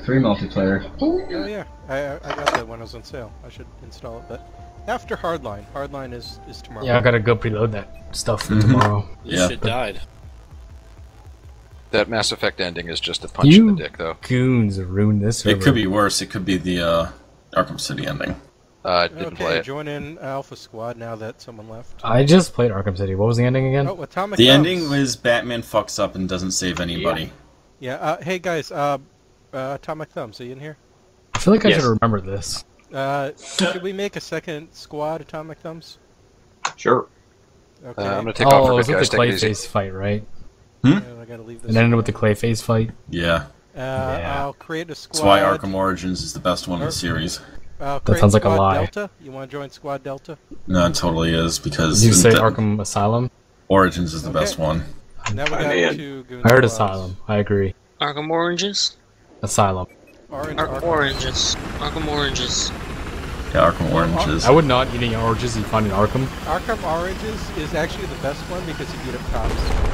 3 multiplayer. Oh yeah, I got that when it was on sale. I should install it, but after Hardline. Hardline is tomorrow. Yeah, I gotta go preload that stuff for tomorrow. Yeah. Shit died. That Mass Effect ending is just a punch in the dick, though. Goons ruined this. It could be worse. It could be the Arkham City ending. Didn't play it. Join in Alpha Squad now that someone left. I just played Arkham City. What was the ending again? Oh, Atomic The Thumbs. ending was Batman fucks up and doesn't save anybody. Yeah. Hey guys. Atomic Thumbs. Are you in here? I feel like I should remember this. Should we make a second squad, Atomic Thumbs? Sure. Okay. I'm gonna take off Oh, for it was good with guys. the Take it easy. Clayface fight, right? I gotta leave this. It ended with the Clayface fight. Yeah. I'll create a squad. That's why Arkham Origins is the best one in the series. That sounds like a lie. Delta? You want to join Squad Delta? No, it totally is, because... Did you say Arkham Asylum? Origins is the best one. Now we got two Goons I heard squads. Asylum. I agree. Arkham Oranges? Asylum. Arkham Oranges. Arkham Oranges. Yeah, Arkham Oranges. I would not eat any oranges you find in Arkham. Arkham Oranges is actually the best one because you beat up cops.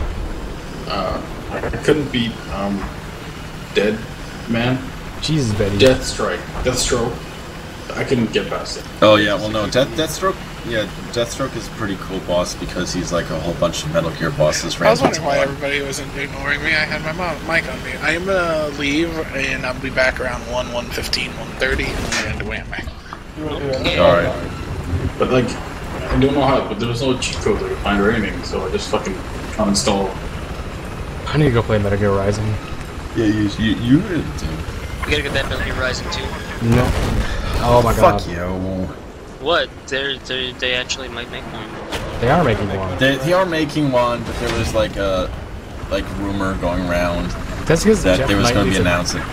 I couldn't beat Dead Man. Jesus, Betty. Deathstroke. I couldn't get past it. Oh yeah, well no, Deathstroke. Yeah, Deathstroke is a pretty cool boss because he's like a whole bunch of Metal Gear bosses. I was wondering why everybody wasn't ignoring me. I had my mic on me. I'm gonna leave and I'll be back around 1:15, 1:30, and we're into Whammy. Alright. But like, I don't know how. But there was no cheat code I could find or anything, so I just fucking uninstalled. I need to go play Metal Gear Rising. Yeah, you really do. You gotta get that Metal Gear Rising too. No. Oh my god. Fuck you. What? They actually might make one. They are making one. They are making one, but there was like a rumor going around That's because that Jeff there was going to be Knightley's announced.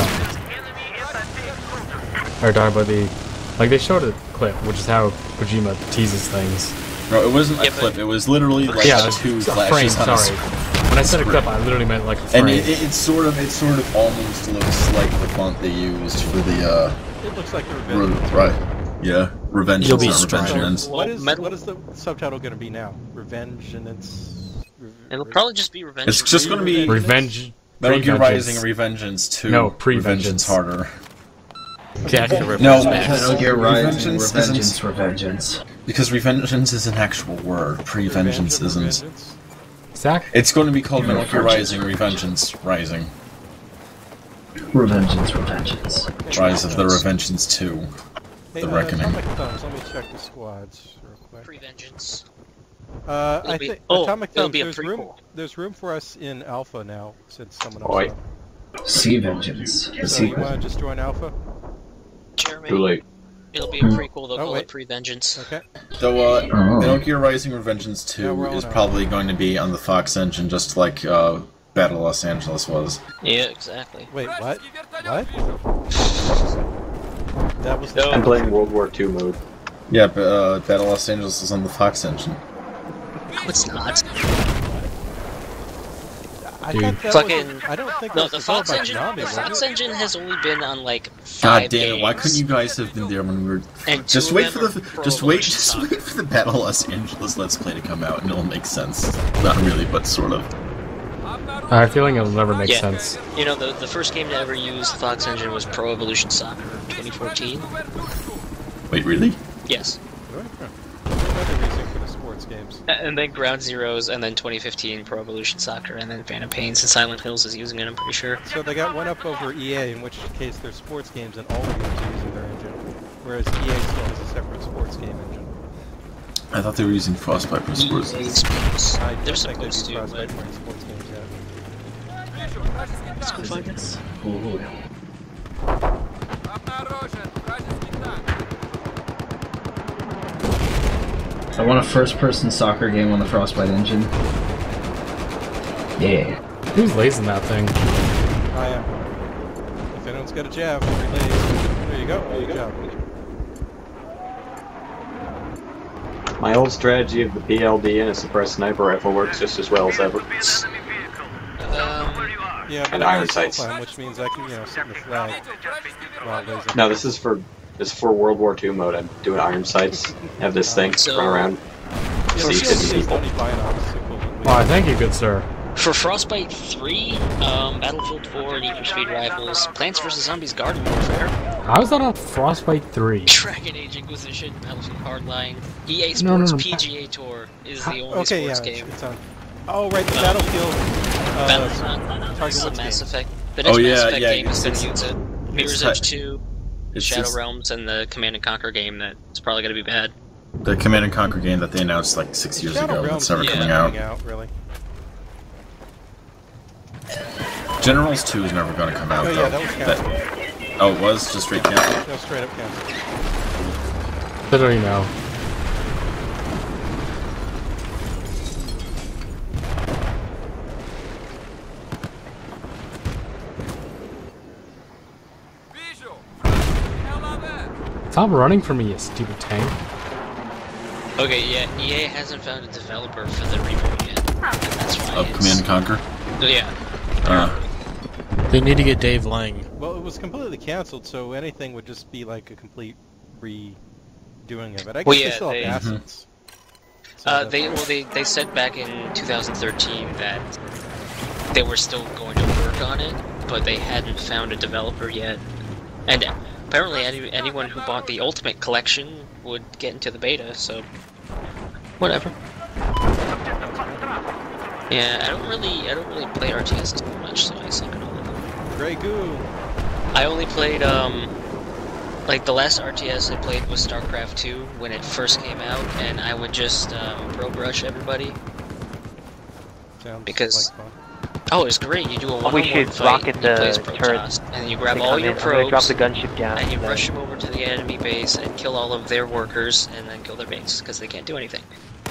Or talking about the, like they showed a clip, which is how Kojima teases things. No, it wasn't a clip. It was literally like two flashes on a sorry. When I said a clip, I literally meant like a frame. And it sort of almost looks like the font they used for the It looks like Revenge. right. Yeah, Revenge You'll be is not Revenge ends. What is the subtitle going to be now? Revenge and it's... It'll probably just be Revenge. It's just going to be Revenge. Metal Gear Rising Revengeance 2. No, Pre-Vengeance. Harder. No, Metal Gear Rising, Revengeance. Because Revengeance is an actual word. Pre-Vengeance isn't. Exactly. It's going to be called Metal Gear Rising Revengeance Rising. Revengeance. Rise of the Revengeance 2. Hey, The Reckoning. Atomic Thumbs, let me check the squads real quick. Pre-Vengeance. I think Atomic Thumbs, there's room for us in Alpha now, since someone else left. Sea Vengeance. So you want to just join Alpha? Jeremy. Too late. It'll be a prequel, they'll call it Pre-Vengeance. Okay. So, Metal Gear Rising Revengeance 2 is probably going to be on the Fox engine, just like Battle Los Angeles was. Yeah, exactly. Wait, what? What? That was I'm playing World War II mode. Yeah, but Battle Los Angeles is on the Fox engine. No, it's not. I thought that Fucking... was, I don't think No, that the was all Fox about engine. Konami, The was Fox it? engine has only been on like 5 God damn games. it! Why couldn't you guys have been there when we were? And Just two wait of for them the are just Pro wait Evolution for the Battle Los Angeles Let's Play to come out, and it'll make sense. Not really, but sort of. I have a feeling it'll never make sense. You know, the first game to ever use the Fox engine was Pro Evolution Soccer 2014. Wait, really? Yes. Another reason for the sports games. And then Ground Zeroes, and then 2015 Pro Evolution Soccer, and then Phantom Pains and Silent Hills is using it, I'm pretty sure. So they got one up over EA, in which case they're sports games and all the games are using their engine. Whereas EA still has a separate sports game engine. I thought they were using Frostbite for sports. I They're don't think they supposed do to, Frostbite but... for sports games yet. Let's go find it. I want a first-person soccer game on the Frostbite engine. Yeah. Who's lacing that thing? I am. If anyone's got a jab, relays. There you go. Good job. My old strategy of the PLD and a suppressed sniper rifle works just as well as ever. Yeah, but And I iron have sights. Time, which means I can, set the flag while there's a... No, this is for World War II mode. I'm doing iron sights. Have this thing run around. Yeah, See the 50 PLD is people. only buy an obstacle. Why, thank you, good sir. For Frostbite 3, Battlefield 4, Need for Speed Rivals, Plants vs. Zombies Garden Warfare. How is that on Frostbite 3? Dragon Age Inquisition, Battlefield Hardline, EA Sports PGA Tour is the only sports game. It's on. Oh, right, the Battlefield. The Mass Effect. The next Mass Effect game is going to use it. Mirror's Edge 2, Shadow Realms, and the Command & Conquer game that's probably going to be bad. The Command & Conquer game that they announced like 6 years ago, that's never coming out. Really. Generals 2 is never going to come out, though. Yeah, that was canceled. Oh, it was? Just straight canceled? That was straight up canceled. Literally no. Stop running from me, you stupid tank. Okay, yeah, EA hasn't found a developer for the reboot yet. That's why of Command & Conquer? Yeah. They need to get Dave Lang. Well, it was completely canceled, so anything would just be like a complete redoing of it. I guess they still have assets. They said back in 2013 that they were still going to work on it, but they hadn't found a developer yet. And apparently anyone who bought the Ultimate Collection would get into the beta, so whatever. Yeah, I don't really play RTSs too much, so I suck at all of them. Grey goo. I only played like the last RTS I played was StarCraft 2 when it first came out, and I would just pro brush everybody. Sounds because like fun. Oh, it's great. You do a one-on-one we should fight, rocket you play as the Protoss, turrets. and then you grab all your probes, drop the gunship down, and you rush them over to the enemy base and kill all of their workers, and then kill their base, because they can't do anything.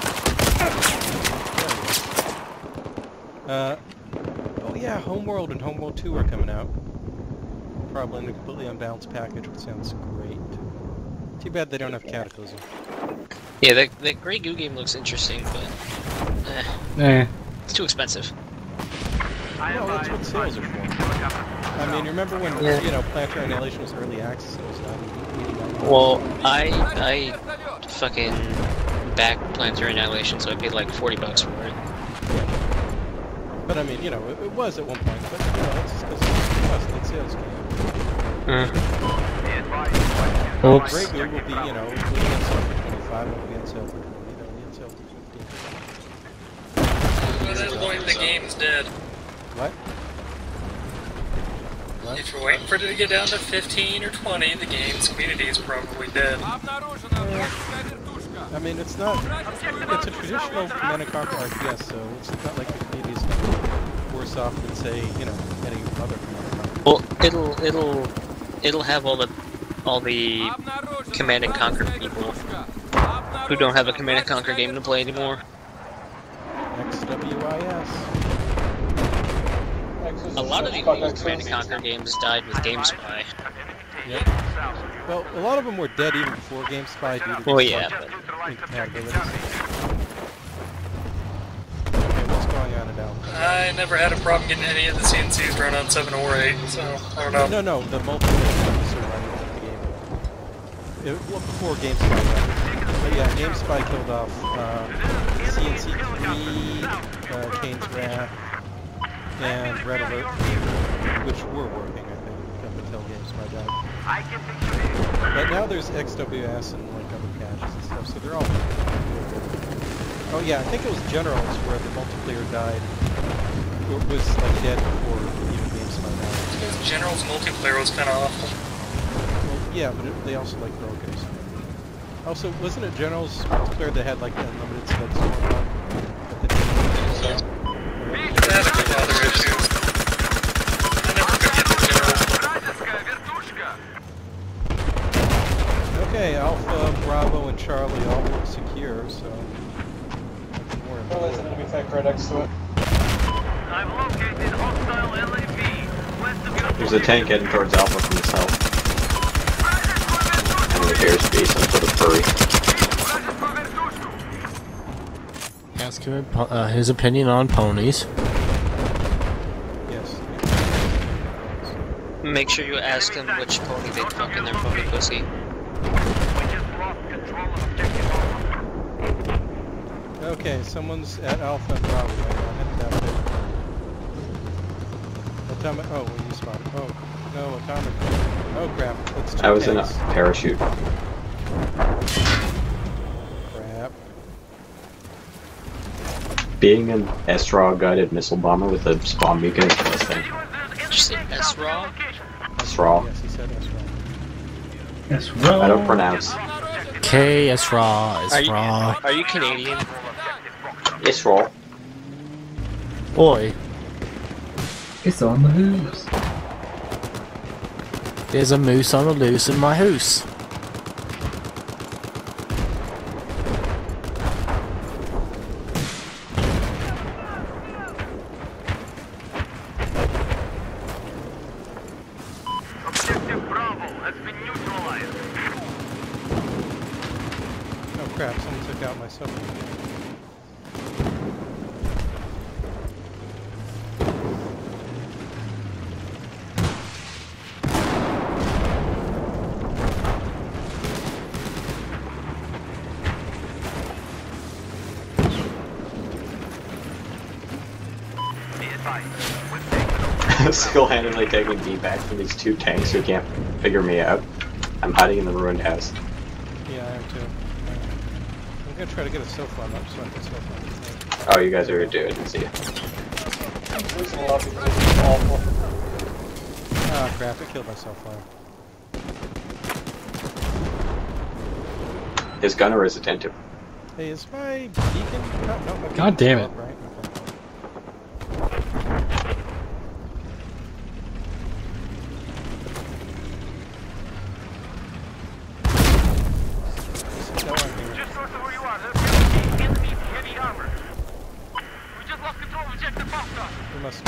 Oh yeah, Homeworld and Homeworld 2 are coming out. Probably in a completely unbalanced package, which sounds great. Too bad they don't have Cataclysm. Yeah, the Grey Goo game looks interesting, but it's too expensive. Well, that's what sales are for. I mean, remember when you know Planetary Annihilation was early access? It was $90. Well, I fucking backed Planetary Annihilation, so I paid like $40 for it. Yeah. But I mean, you know, it was at one point, but you know, it's just because it was a busted sales game. Oops. Grey Goo will be, you know, it'll be on sale for $25, it'll be on sale for $20, it'll be on sale for $15. At that point, the game's dead. What? If you're waiting for it to get down to 15 or 20, the game's community is probably dead. I mean, it's not. It's a traditional Command & Conquer RTS, so it's not like the community is worse off than, say, you know, any other Command & Conquer. Well, it'll have all the Command & Conquer people who don't have a Command & Conquer game to play anymore. XWIS. A lot of the old Command & Conquer games died with GameSpy. Yep. Well, a lot of them were dead even before GameSpy due to incompatibilities. Okay, what's going on at Alpha? I never had a problem getting any of the CNCs run on 7 or 8, so I don't know. No, the multiplayer was sort of running with the game. Well, before GameSpy. But yeah, GameSpy killed off CNC 3, Kane's Wrath, and Red Alert, which were working, I think, up until GameSpy died. But now there's XWS and like other patches and stuff, so they're all Oh yeah, I think it was Generals where the multiplayer died. It was like dead before even GameSpy died. Because Generals multiplayer was kind of awful. Well, yeah, but they also like broke it. Also, wasn't it Generals multiplayer that had like unlimited slugs going on? They had a couple other issues. I never could get the Generals. Okay, Alpha, Bravo, and Charlie all look secure, so nothing more. Well, there's an enemy tank right next to it. I've located hostile LAV west of your There's a tank heading towards Alpha from the south. And it appears to be some sort of furry. Ask him his opinion on ponies. Yes. Make sure you ask them which pony they'd fuck in their pony pussy. Okay, someone's at Alpha and Bravo right now. Headed out there. Atomic. Oh, where you spawn? Oh, no, atomic. Oh crap! That's two I was in a tanks. parachute. Crap. Being an S-RAW guided missile bomber with a spawn beacon is the best thing. Did you say S-RAW? S-RAW. Yes, he said S-RAW. S-RAW. I don't pronounce. K, S-RAW, S-RAW. Are you Canadian? S-RAW. Oi. It's on the loose. There's a moose on the loose in my house. Objective Bravo has been neutralized. Oh crap! Someone took out my submarine. Single-handedly taking feedback from these two tanks who can't figure me out. I'm hiding in the ruined house. Yeah, I am too. I'm gonna try to get a self-farm up so I can self-farm. Oh, you guys are doing it. See ya. Losing a lot because it's awful. Ah, crap! I killed myself farm. His gunner is attentive. Hey, is my beacon? No, my beacon's God damn it. up, right? Just north of where you are, there's enemy heavy armor. We just lost control of objective Foxtrot. We must.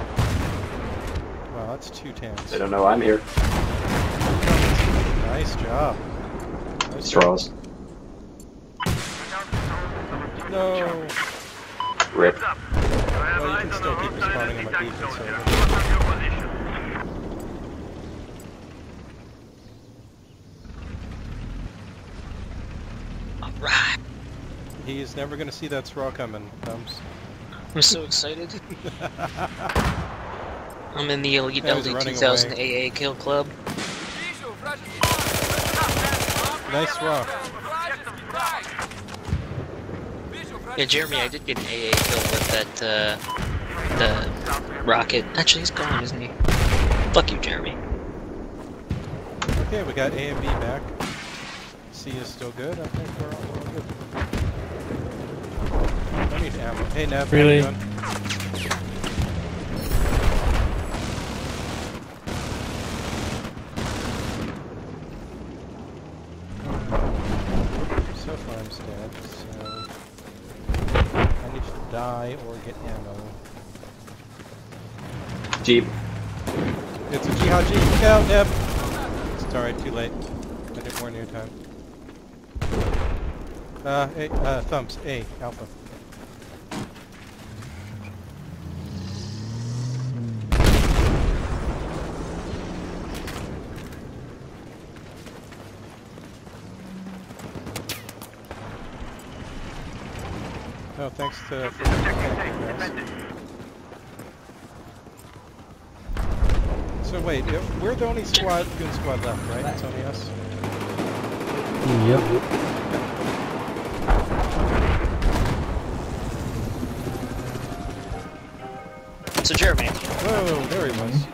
Wow, that's two tanks. They don't know I'm here. Nice job. Straws. No. Rip. Well, you can still keep respawning on my beacon, so. Right. He's never gonna see that straw coming, Thumbs. I'm so excited. I'm in the Elite Yeah, he's LD running 2000 away. AA kill club. Nice straw. Yeah, Jeremy, I did get an AA kill with that, the rocket. Actually, he's gone, isn't he? Fuck you, Jeremy. Okay, we got A and B back. C is still good. I think we're all good. I need ammo. Hey, Nev, Really? how you doing? So far I'm dead, so I need to die or get ammo. Jeep. It's a jihad jeep. Look out, Nev! It's alright, too late. I didn't warn you in time. Thumbs. A. Alpha. Oh, thanks to... So wait, we're the only squad, goon squad left, right? It's only us? Yep. So Jeremy. Whoa, there he was.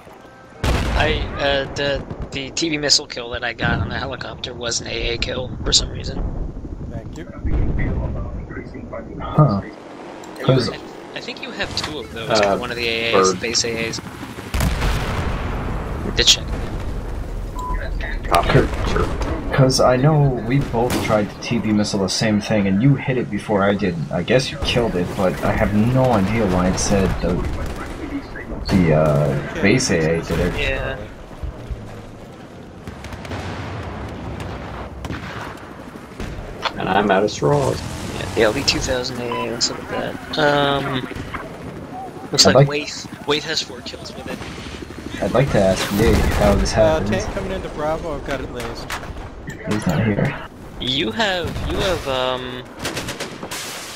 The TV missile kill that I got on the helicopter was an AA kill for some reason. Thank you. Huh. I think you have two of those with one of the AAs, the base AAs. Did check. Because I know we both tried to TV missile the same thing, and you hit it before I did. I guess you killed it, but I have no idea why it said the base AA did it. Yeah. And I'm out of straws. Yeah, the LD 2000 AA, let's look at that. Looks like Waith has 4 kills with it. I'd like to ask Yay how this happens. Tank coming into Bravo, I've got it lased. He's not here. You have,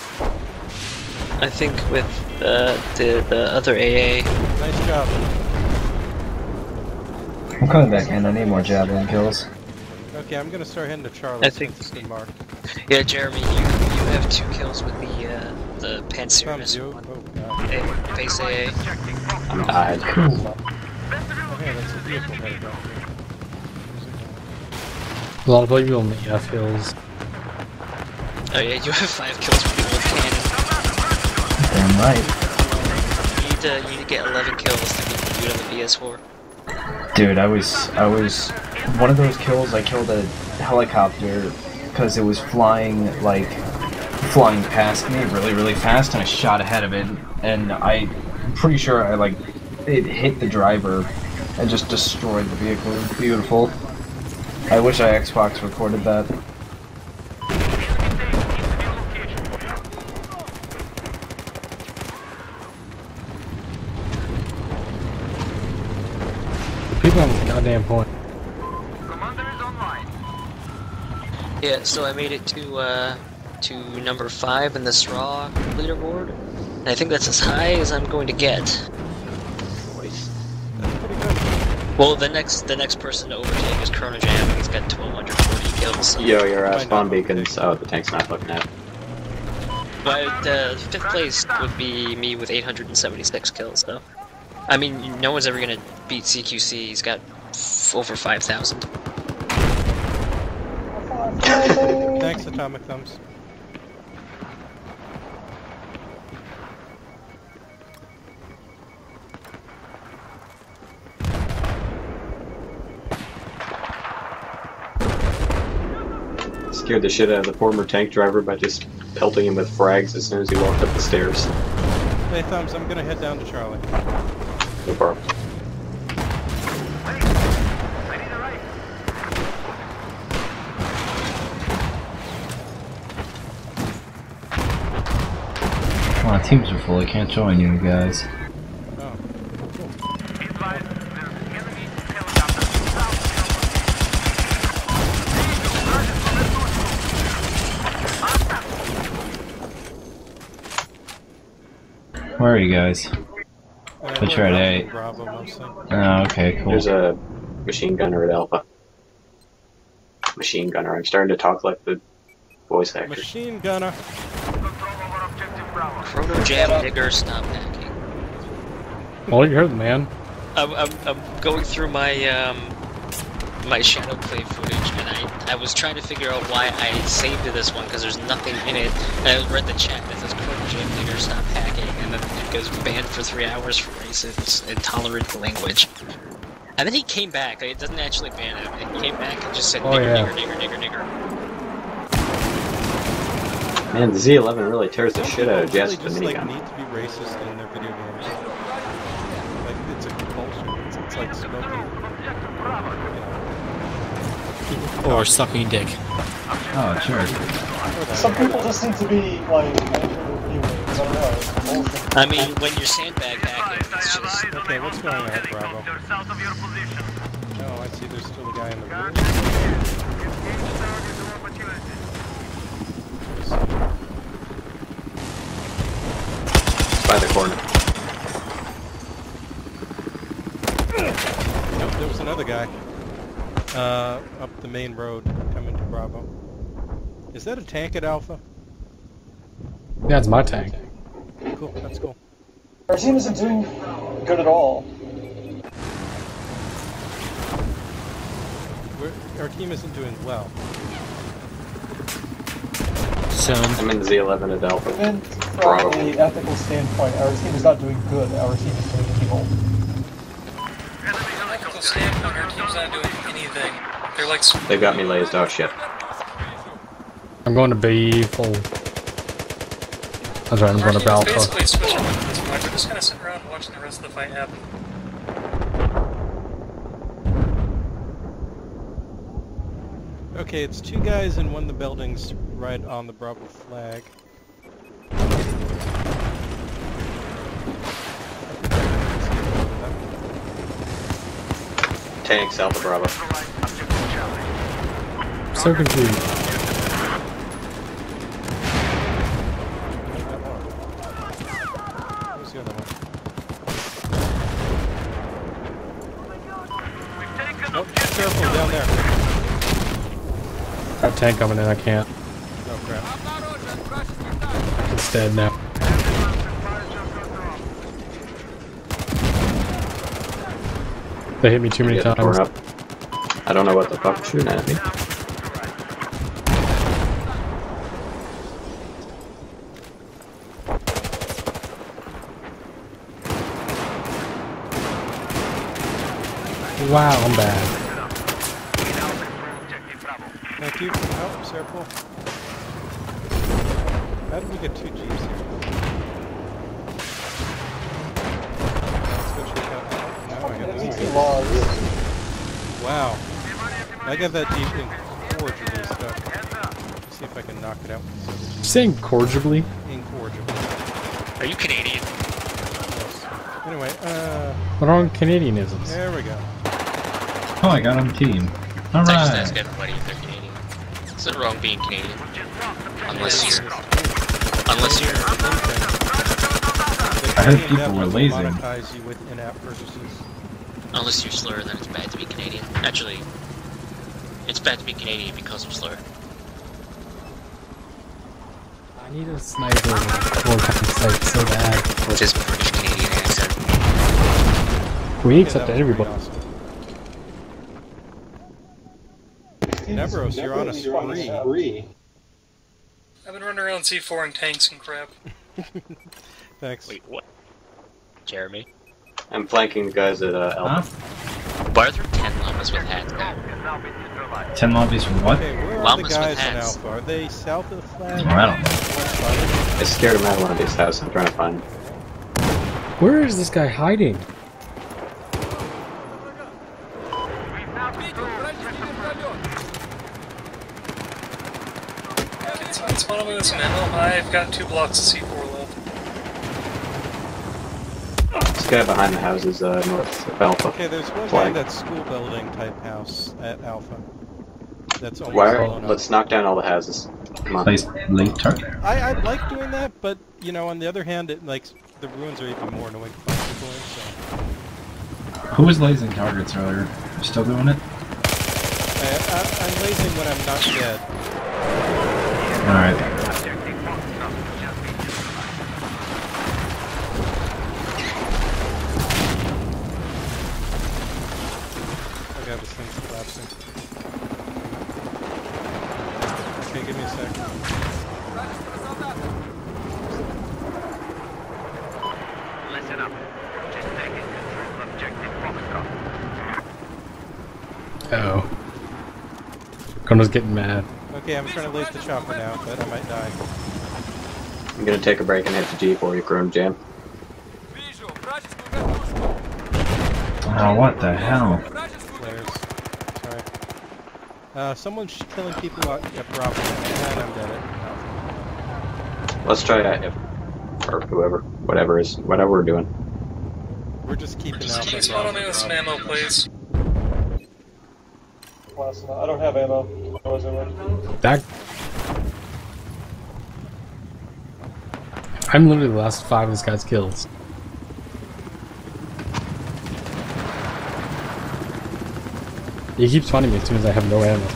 I think with the other AA. Nice job. I'm coming back in. I need more javelin kills. Okay, I'm gonna start heading to Charlie. I think it's been marked. Yeah, Jeremy, you have 2 kills with the Panzer missile one. Base AA. I'm died. Okay, that's a vehicle headed back here. A lot of people on the F hills. Oh yeah, you have 5 kills with the old cannon. Damn right. You need to get 11 kills to beat the dude on the VS4. Dude, I was one of those kills. I killed a helicopter because it was flying past me really fast, and I shot ahead of it, and I'm pretty sure it hit the driver and just destroyed the vehicle. It was beautiful. I wish I Xbox recorded that. People on the goddamn point. Yeah, so I made it to number 5 in the straw leaderboard, and I think that's as high as I'm going to get. Well, the next person to overtake is Chrono Jam, and he's got 1,240 kills. So. Yo, your spawn beacons. Oh, the tank's not looking at. But 5th place would be me with 876 kills, though. I mean, no one's ever gonna beat CQC. He's got over 5,000. Thanks, Atomic Thumbs. Scared the shit out of the former tank driver by just pelting him with frags as soon as he walked up the stairs. Hey, Thumbs, I'm gonna head down to Charlie. No problem. Come on, teams are full. I can't join you guys. Oh, Where are you guys? But you're at 8. Bravo, mostly. Oh, okay, cool. There's a machine gunner at Alpha. Machine gunner. I'm starting to talk like the voice actor. Machine gunner. Chrono Jam nigger, stop hacking. Well, you heard the man. I'm going through my my shadow play footage, and I was trying to figure out why I saved to this one because there's nothing in it. And I read the chat that says Chrono Jam nigger, stop hacking, and then it goes banned for 3 hours for racist, intolerant language. And then he came back. Like, it doesn't actually ban him. He came back and just said nigger. Man, the Z11 really tears the shit out of Jazz with the just minigun. need to be racist in their video games. Like, it's a compulsion. It's like smoking. Or sucking dick. Oh, sure. Some people just need to be like video games. I don't know. It's compulsion. I mean, when you're sandbag hacking, it's just... Okay, what's going on, Bravo? Oh, I see there's still a guy in the room. By the corner. Nope, there was another guy. Up the main road, coming to Bravo. Is that a tank at Alpha? Yeah, it's my tank. Cool, that's cool. Our team isn't doing good at all. Our team isn't doing well. I'm in Z11 at Alpha. Even from an ethical standpoint, our team is not doing good. Our team is doing evil. From an ethical standpoint, our team's not doing anything. They're like... They've got me lased. Oh shit. I'm going to B full. That's right, I'm going to Alpha. Basically switching at this point. We're just gonna sit around watching the rest of the fight happen. Okay, it's 2 guys in one of the buildings right on the Bravo flag. Tanks, Alpha Bravo. So confused. Where's the other one? careful down there. Got a tank coming in, I can't. Oh crap. It's dead now. They hit me too many times. Up. I don't know what the fuck is shooting at me. Wow, I'm bad. Thank you. Oh, circle. How did we get 2 Jeeps here? Let's go check out. No, I got this. Wow. I got that Jeep incorrigibly stuck. Let's see if I can knock it out. You're saying incorrigibly? Incorrigibly. Are you Canadian? Yes. Anyway, What are wrong Canadianisms? there we go. Oh, I got on team. I just Alright. ask everybody if they're Canadian. It's not wrong being Canadian. Unless you're... I heard people were lazy. Monetize you with in-app purchases. Unless you're slur, then it's bad to be Canadian. Actually, it's bad to be Canadian because of slur. I need a sniper with a 4x sight so bad. Which is British Canadian accent. We accept everybody. Awesome. Nebros, you're on a spree. I've been running around C4 and tanks and crap. Thanks. Wait, what? Jeremy? I'm flanking the guys at Alpha. Why are there 10 llamas with hats now? 10 lobbies for what? Okay, where are Llamas the guys with in hats. Alpha? Are they south of the flag? Oh, I don't know. I scared him out of one of these houses. I'm trying to find him. Where is this guy hiding? It's one of them with some ammo. I've got 2 blocks of C4 left. This guy behind the houses north of Alpha. Okay, there's one guy in that school building type house at Alpha. That's almost Where? blown up. Let's knock down all the houses. Come on. Place late target. I like doing that, but you know, on the other hand, it like the ruins are even more annoying to find people in. So Who was lasing targets earlier? You still doing it? I'm lasing when I'm not dead. Alright. Okay, this thing's collapsing. Okay, give me a sec. Listen up. Just taking control objective Foxtrot. Uh-oh. Connor's getting mad. Okay, I'm trying to lace the chopper now, but I might die. I'm gonna take a break and hit the G for you, Chrome Jam. Oh, what the hell? Flares. Sorry. Someone's killing people at Bravo, and I'm dead at Alpha. Let's try if or whoever, whatever we're doing. We're just keeping Alpha. Please follow me with some ammo, please. I don't have ammo. That... I'm literally the last 5 of this guy's kills. He keeps finding me as soon as I have no ammo.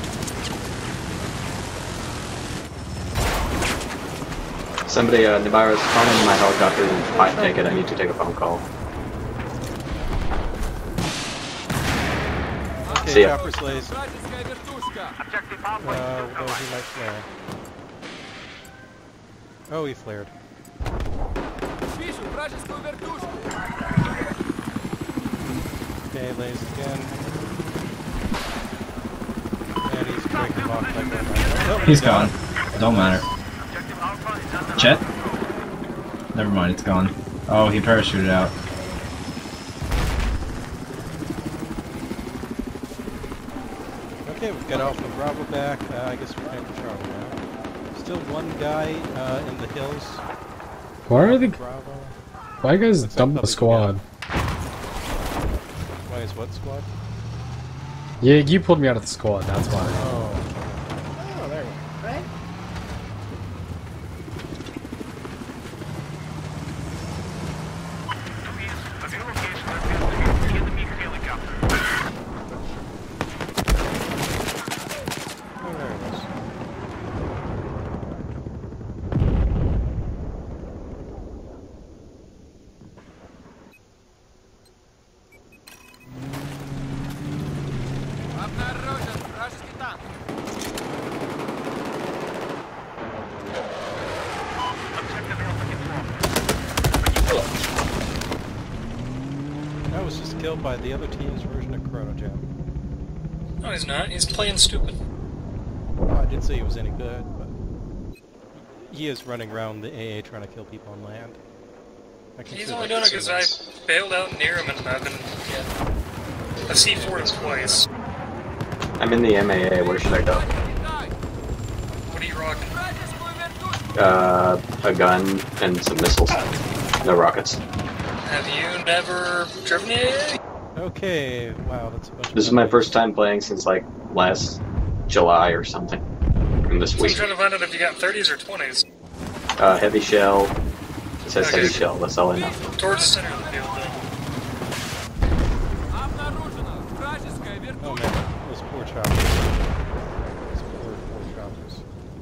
Somebody, Nibira's phone in my helicopter and might take it. I need to take a phone call. Okay, See ya. chopper slays. Although he might flare. Oh, he flared. Okay, lays again. And he's breaking him off by going right. Oh, He's gone. Don't matter. Chet? Never mind, it's gone. Oh, he parachuted out. Okay, we've got Alpha and Bravo back. I guess we're playing for Charlie now. Still one guy in the hills. Why are they... Bravo. Why you guys Looks like dump the public squad? Why is what squad? Yeah, you pulled me out of the squad, that's why. Oh, there we go. Right? I was just killed by the other team's version of Chrono Jam. No, he's not. He's playing stupid. Well, I didn't say he was any good, but he is running around the AA trying to kill people on land. He's only doing it because I bailed out near him and I've been... Yeah. I've C4'd him twice. I'm in the MAA, where should I go? What are you rocking? A gun and some missiles. No rockets. Have you never driven the AA? Okay, wow, that's a bunch of... This is my first time playing since, like, last July or something. From this So I'm week. trying to find out if you got 30s or 20s. Heavy shell. It says Okay. heavy shell, that's all I know. Towards the center of the field, then. Oh man, those poor choppers. Those poor choppers.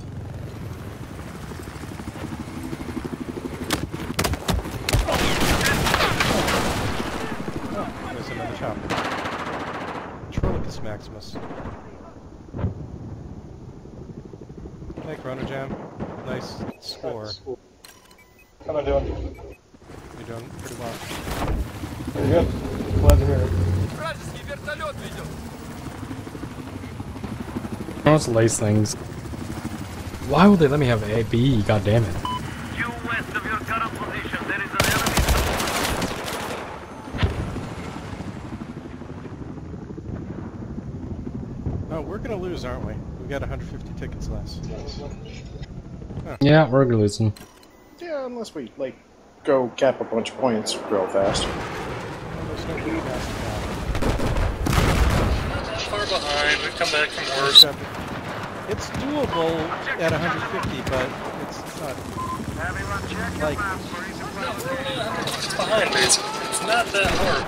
Oh, there's another chopper. Trolicus Maximus. Hey, Chrono Jam. Nice score. How am I doing? You're doing pretty well. Pretty good. Glad to hear it. Let's lace things. Why would they let me have A, B? God damn it. Due west of your current position, there is an enemy. Oh, we're gonna lose, aren't we? We got 150 tickets less. Huh. Yeah, we're losing. Yeah, unless we, like, go cap a bunch of points real fast. Well, there's no good fast Far behind, we've come back from worse. It's doable at 150, but it's not like... It's behind me, it's not that hard.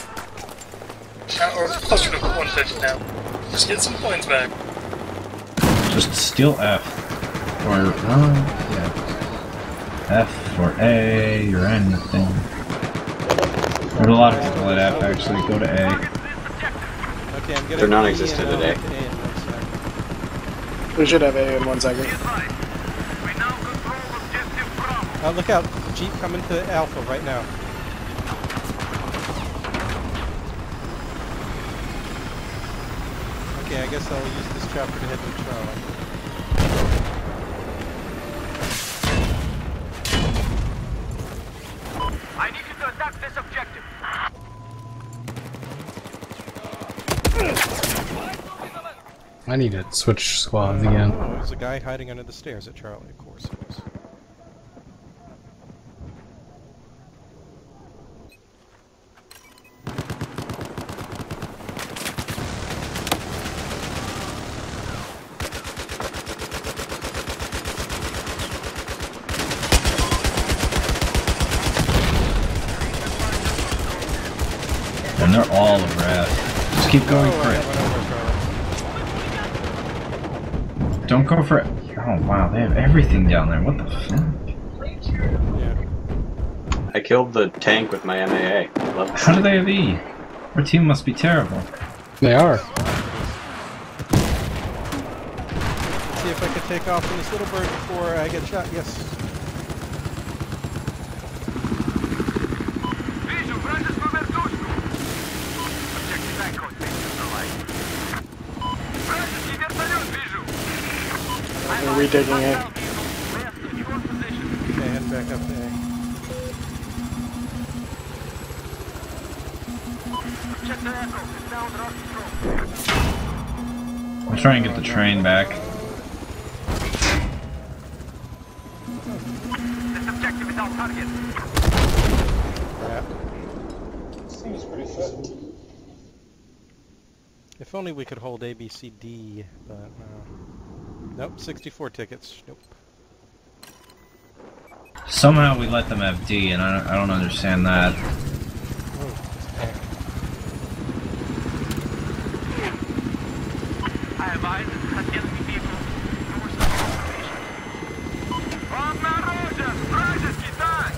Or closer to 150 now. Just get some points back. Just steal F. Or, yeah. F or A or anything. There's a lot of people at F actually go to A. Okay, I'm They're non-existent today. We should have A in 1 second. Look out, Jeep coming to Alpha right now. Okay, I guess I'll use this chopper to head to Charlie. I need you to attack this objective. I need to switch squads again. Oh, there's a guy hiding under the stairs at Charlie, of course it is. And they're all over F. Just keep going for it. Don't go for it. Oh wow, they have everything down there. What the fuck? Yeah. I killed the tank with my MAA. How do they have E? Our team must be terrible. They are. Let's see if I can take off from this little bird before I get shot. Yes. We're retaking A. Okay, head back up to A. I'm trying to get the train back. This objective is our target. Crap. Seems pretty set. If only we could hold A, B, C, D, but no. Nope, 64 tickets. Nope. Somehow we let them have D, and I don't understand that. Oh, it's a tank. I have eyes on enemy vehicles. North of our location. Обнаружен! Вражеский танк!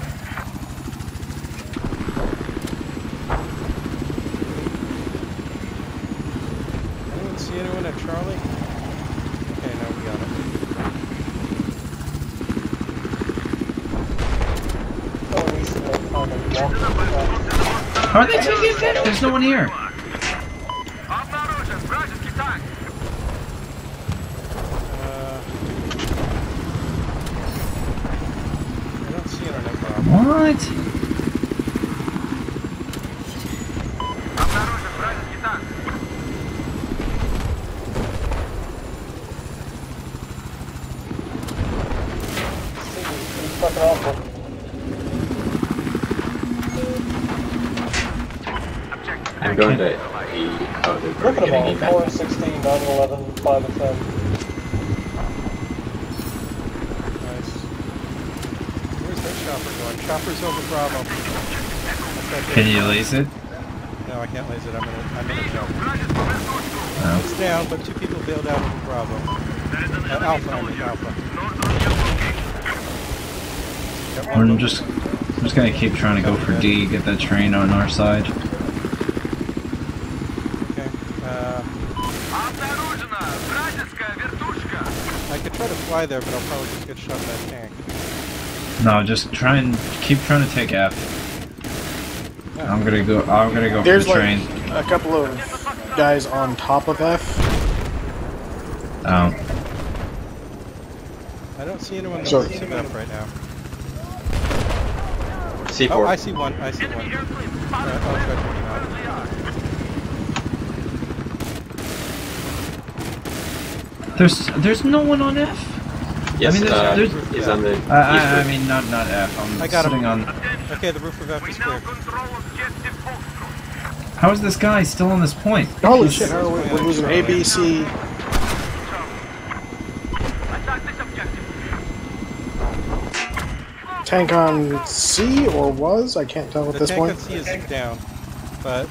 see anyone at Charlie? Okay, no, we got it. How are they taking it? There's no one here. I don't see it on that problem. What? Fucking awful. I'm going to E. Oh, they're Look at getting them all. 4 and 16, 9 and 11, 5 and 10. Nice. Where's that chopper going? Chopper's over Bravo. Can you lace it? No, I can't lace it. I'm in a jump. No. It's down, but 2 people bailed out over Bravo. Alpha, I mean Alpha. I'm just gonna keep trying to go for D, get that train on our side. Okay. I could try to fly there, but I'll probably just get shot in that tank. No, just keep trying to take F. I'm gonna go There's for the train. Like a couple of guys on top of F. Oh. I don't see anyone that's on F right now. C4. Oh, I see one. I see one. I'll try taking out. There's no one on F. Yes, I mean, there's he's on the. I mean, not F. I'm I got sitting him. on. Okay, the roof of F is clear. How is this guy still on this point? Holy shit! We're losing A, B, C. Tank on C or was? I can't tell at this point. The tank on C is down, but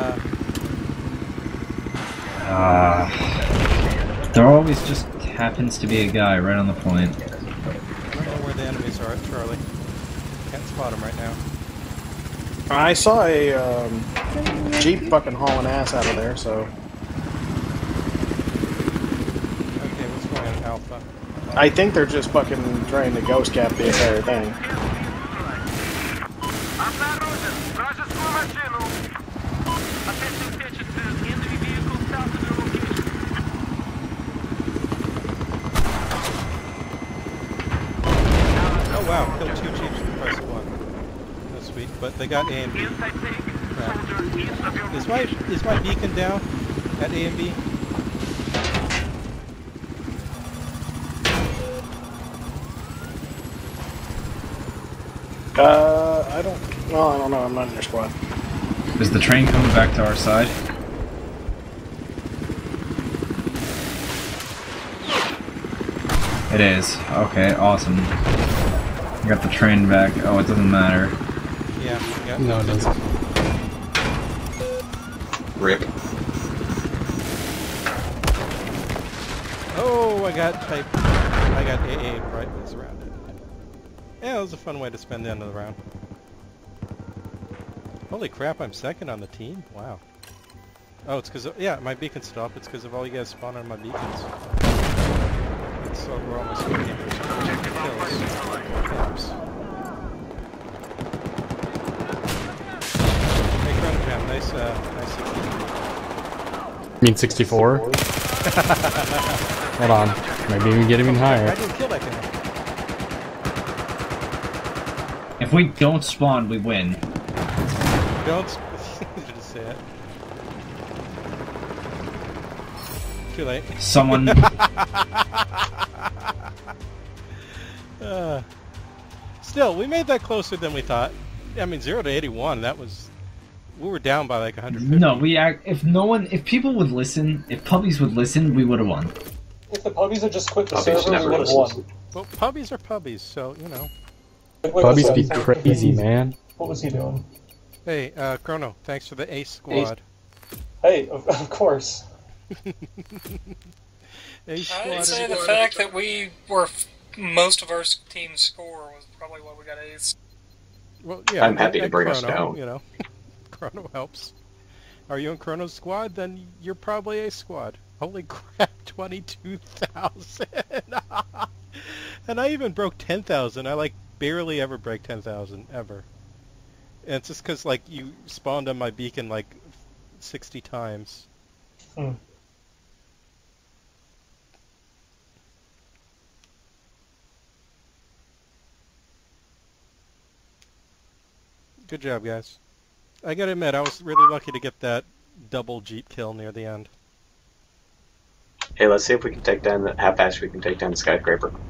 there always just happens to be a guy right on the point. I don't know where the enemies are at Charlie. Can't spot them right now. I saw a Jeep fucking hauling ass out of there, so. Okay, what's going on Alpha? I think they're just fucking trying to ghost cap the entire thing. Oh wow, killed 2 Jeeps for the price of 1. That's sweet, but they got A and B. Is my beacon down at A and B? I don't. Well, I don't know. I'm not in your squad. Is the train coming back to our side? It is. Okay, awesome. I got the train back. Oh, it doesn't matter. Yeah. No, it doesn't. Rip. Oh, I got AA right around it. Yeah, it was a fun way to spend the end of the round. Holy crap, I'm second on the team? Wow. Oh, it's because, yeah, my beacon's still up. It's because of all you guys spawn on my beacons. So we're almost getting kills. Hey, Crown Jam, nice, nice. You mean 64? Hold on. Maybe we can get even higher. I didn't kill that guy. If we don't spawn, we win. Don't just say it. Too late. Someone. Still, we made that closer than we thought. I mean, 0 to 81. That was. We were down by like 150. No, if people would listen, if puppies would listen, we would have won. If the puppies had just quit the Puppies server, we never would have listens. won. Well, puppies are puppies, so you know. Puppies be crazy, man. What was he doing? Hey, Chrono, thanks for the Ace squad. Hey, of course. Ace squad. I'd say the fact that we were most of our team's score was probably why we got Ace. Well, yeah, I'm happy to bring us Chrono, down. You know, Chrono helps. Are you in Chrono's squad? Then you're probably Ace squad. Holy crap, 22,000! And I even broke 10,000. I like barely ever break 10,000 ever. And it's just because like you spawned on my beacon like 60 times. Hmm. Good job, guys. I gotta admit, I was really lucky to get that double Jeep kill near the end. Hey, let's see if we can take down how fast we can take down the skyscraper.